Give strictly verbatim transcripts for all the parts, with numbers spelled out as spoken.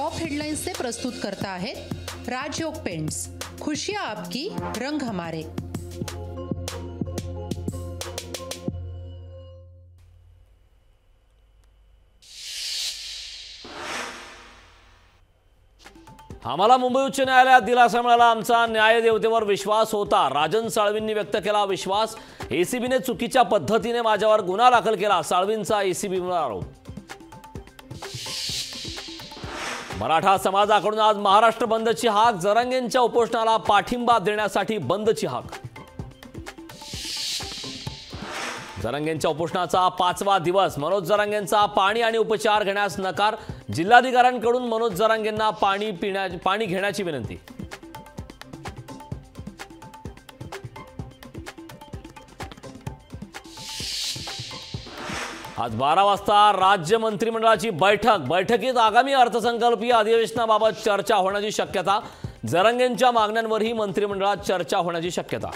Top headlines से प्रस्तुत करता है राजयोग पेंट्स, खुशियां आपकी, रंग हमारे। आम्हाला मुंबई उच्च न्यायालयात दिलासा मिळाला, आमचा न्यायदेवतेवर विश्वास होता। राजन साळवींनी व्यक्त केला विश्वास। एसीबीने चुकीच्या पद्धतीने माझ्यावर गुन्हा दाखल केला, साळवींचा एसीबीवर आरोप। मराठा समाजाकडून आज महाराष्ट्र बंदची हाक, जरांगेंच्या उपोषणाला पाठिंबा देण्यासाठी बंदची हाक। जरांगेंच्या उपोषणाचा पाचवा दिवस, मनोज जरांगेंचा पाणी आणि उपचार घेण्यास नकार, जिल्हाधिकाऱ्यांकडून मनोज जरांगेंना पाणी पिण्या पाणी घेण्याची विनंती। आज बारा वाजता राज्य मंत्रिमंडळाची बैठक, बैठकीत आगामी अर्थसंकल्पीय अधिवेशनाबाबत चर्चा होण्याची शक्यता। जरांगेंच्या मागण्यांवरही मंत्रिमंडळात चर्चा होण्याची शक्यता।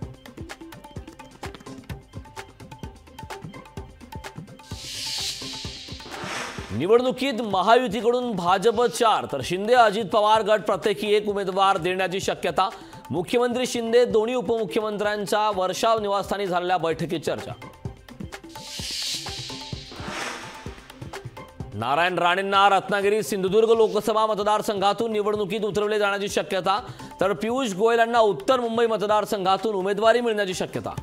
निवडणुकीत महायुतीकडून भाजप चार तर शिंदे अजित पवार गट प्रत्येकी एक उमेदवार देण्याची शक्यता। मुख्यमंत्री शिंदे दोन्ही उपमुख्यमंत्र्यांच्या वर्षा निवासस्थानी झालेल्या बैठकीत चर्चा। नारायण राणेंना रत्नागिरी सिंधुदुर्ग लोकसभा मतदारसंघातून निवडणुकीत उतरवले जाण्याची शक्यता, तर पियुष गोयल यांना उत्तर मुंबई मतदारसंघातून उमेदवारी मिळण्याची शक्यता।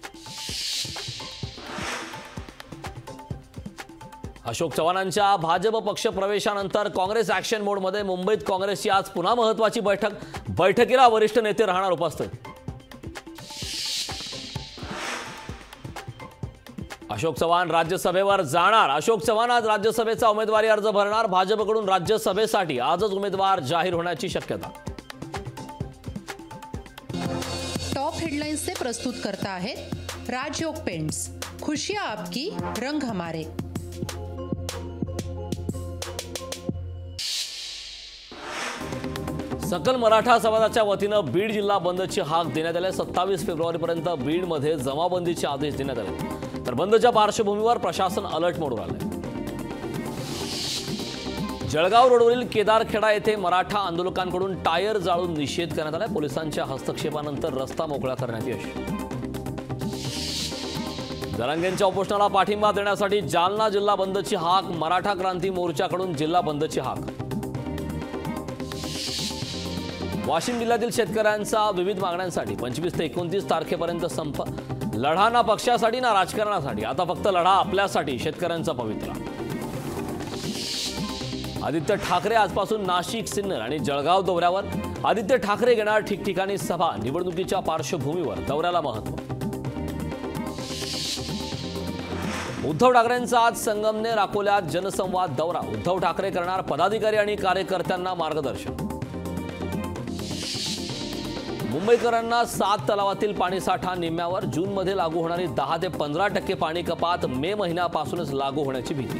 अशोक चव्हाणांच्या भाजप पक्ष प्रवेशानंतर काँग्रेस ॲक्शन मोडमध्ये, मुंबईत काँग्रेसची आज पुन्हा महत्त्वाची बैठक, बैठकीला वरिष्ठ नेते राहणार उपस्थित। अशोक चव्हाण राज्यसभेवर जाणार, अशोक चव्हाण आज राज्यसभेचा उमेदवारी अर्ज भरणार, भाजपकडून राज्यसभेसाठी आजच उमेदवार जाहीर होण्याची शक्यता। टॉप हेडलाइन्स से प्रस्तुत करता है राजयोग पेंट्स, खुशियां आपकी, रंग हमारे। सकल मराठा समाजाच्या वतीनं बीड जिल्हा बंदची हाक देण्यात आली। सत्तावीस फेब्रुवारीपर्यंत बीडमध्ये जमावबंदीचे आदेश देण्यात आले, तर बंदच्या पार्श्वभूमीवर प्रशासन अलर्ट मोडवर आले। जळगाव रोडवरील केदारखेडा येथे मराठा आंदोलकांकडून टायर जाळून निषेध करण्यात आला। पोलिसांच्या हस्तक्षेपानंतर रस्ता मोकळा करण्यात यश। जरांगेंच्या उपोषणाला पाठिंबा देण्यासाठी जालना जिल्हा बंदची हाक, मराठा क्रांती मोर्चाकडून जिल्हा बंदची हाक। वाशिम जिल्ह्यातील शेतकऱ्यांचा विविध मागण्यांसाठी पंचवीस ते एकोणतीस तारखेपर्यंत संप, लढा ना पक्षासाठी ना राजकारणासाठी, आता फक्त लढा आपल्यासाठी, शेतकऱ्यांचा पवित्रा। आदित्य ठाकरे आजपासून नाशिक, सिन्नर आणि जळगाव दौऱ्यावर, आदित्य ठाकरे घेणार ठिकठिकाणी सभा, निवडणुकीच्या पार्श्वभूमीवर दौऱ्याला महत्त्व। उद्धव ठाकरेंचा आज संगमनेर अकोल्यात जनसंवाद दौरा, उद्धव ठाकरे करणार पदाधिकारी आणि कार्यकर्त्यांना मार्गदर्शन। मुंबईकरांना सात तलावातील पाणीसाठा निम्म्यावर, जूनमध्ये लागू होणारी दहा ते पंधरा टक्के पाणी कपात मे महिन्यापासूनच लागू होण्याची भीती।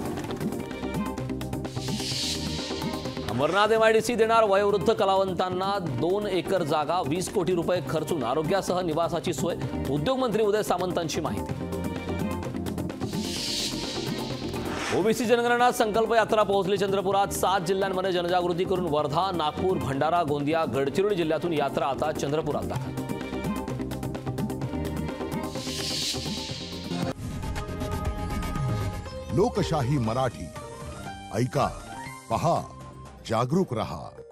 अमरनाथ एमआयडीसी देणार वयोवृद्ध कलावंतांना दोन एकर जागा, वीस कोटी रुपये खर्चून आरोग्यासह निवासाची सोय, उद्योगमंत्री उदय सामंतांची माहिती। ओबीसी जनगणना संकल्प यात्रा पोहोचली चंद्रपुरात, सात जिल्ह्यांमध्ये जनजागृती करून वर्धा, नागपूर, भंडारा, गोंदिया, गडचिरोली जिल्ह्यातून यात्रा आता चंद्रपुरात दाखल। लोकशाही मराठी, ऐका, पहा, जागरूक रहा।